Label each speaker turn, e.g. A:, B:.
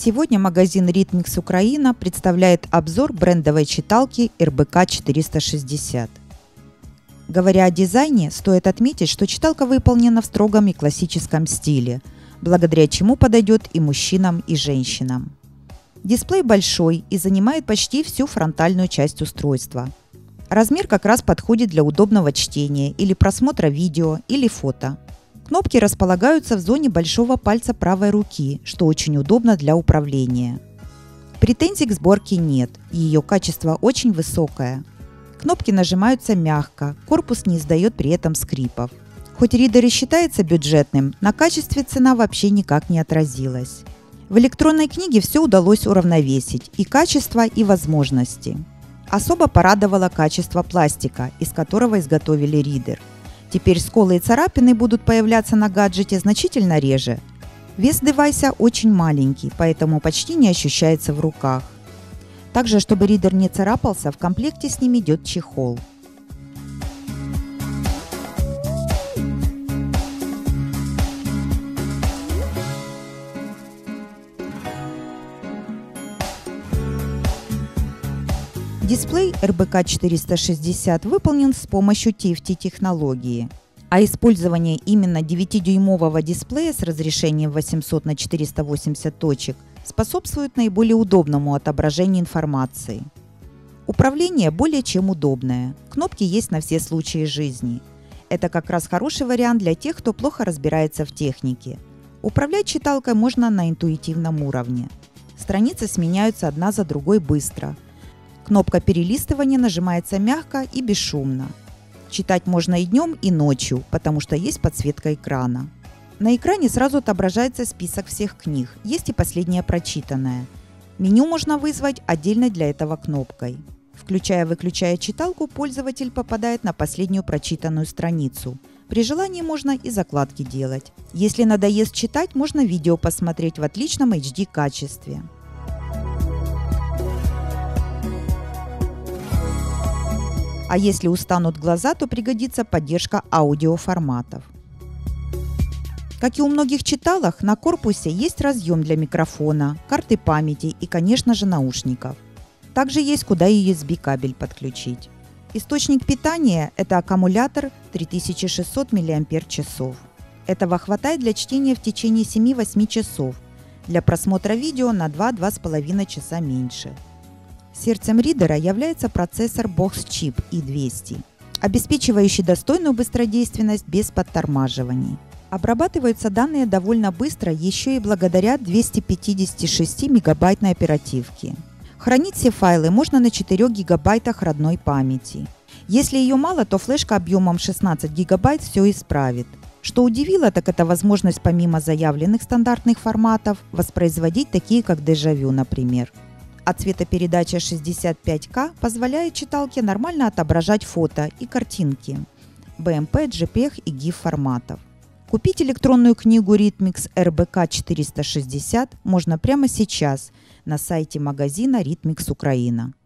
A: Сегодня магазин Ritmix Украина представляет обзор брендовой читалки РБК 460. Говоря о дизайне, стоит отметить, что читалка выполнена в строгом и классическом стиле, благодаря чему подойдет и мужчинам, и женщинам. Дисплей большой и занимает почти всю фронтальную часть устройства. Размер как раз подходит для удобного чтения или просмотра видео или фото. Кнопки располагаются в зоне большого пальца правой руки, что очень удобно для управления. Претензий к сборке нет, ее качество очень высокое. Кнопки нажимаются мягко, корпус не издает при этом скрипов. Хоть ридер и считается бюджетным, на качестве цена вообще никак не отразилась. В электронной книге все удалось уравновесить – и качество, и возможности. Особо порадовало качество пластика, из которого изготовили ридер. Теперь сколы и царапины будут появляться на гаджете значительно реже. Вес девайса очень маленький, поэтому почти не ощущается в руках. Также, чтобы ридер не царапался, в комплекте с ним идет чехол. Дисплей РБК 460 выполнен с помощью TFT-технологии, а использование именно 9-дюймового дисплея с разрешением 800 на 480 точек способствует наиболее удобному отображению информации. Управление более чем удобное, кнопки есть на все случаи жизни. Это как раз хороший вариант для тех, кто плохо разбирается в технике. Управлять читалкой можно на интуитивном уровне. Страницы сменяются одна за другой быстро. Кнопка перелистывания нажимается мягко и бесшумно. Читать можно и днем, и ночью, потому что есть подсветка экрана. На экране сразу отображается список всех книг, есть и последняя прочитанная. Меню можно вызвать отдельно для этого кнопкой. Включая-выключая читалку, пользователь попадает на последнюю прочитанную страницу. При желании можно и закладки делать. Если надоест читать, можно видео посмотреть в отличном HD качестве. А если устанут глаза, то пригодится поддержка аудиоформатов. Как и у многих читалок, на корпусе есть разъем для микрофона, карты памяти и, конечно же, наушников. Также есть куда USB кабель подключить. Источник питания – это аккумулятор 3600 мАч. Этого хватает для чтения в течение 7-8 часов, для просмотра видео на 2-2,5 часа меньше. Сердцем ридера является процессор Box Chip i200, обеспечивающий достойную быстродейственность без подтормаживаний. Обрабатываются данные довольно быстро еще и благодаря 256 мегабайтной оперативке. Хранить все файлы можно на 4 гигабайтах родной памяти. Если ее мало, то флешка объемом 16 гигабайт все исправит. Что удивило, так это возможность помимо заявленных стандартных форматов воспроизводить такие как дежавю, например. А цветопередача 65К позволяет читалке нормально отображать фото и картинки BMP, JPEG и GIF форматов. Купить электронную книгу Ritmix РБК 460 можно прямо сейчас на сайте магазина Ritmix Украина.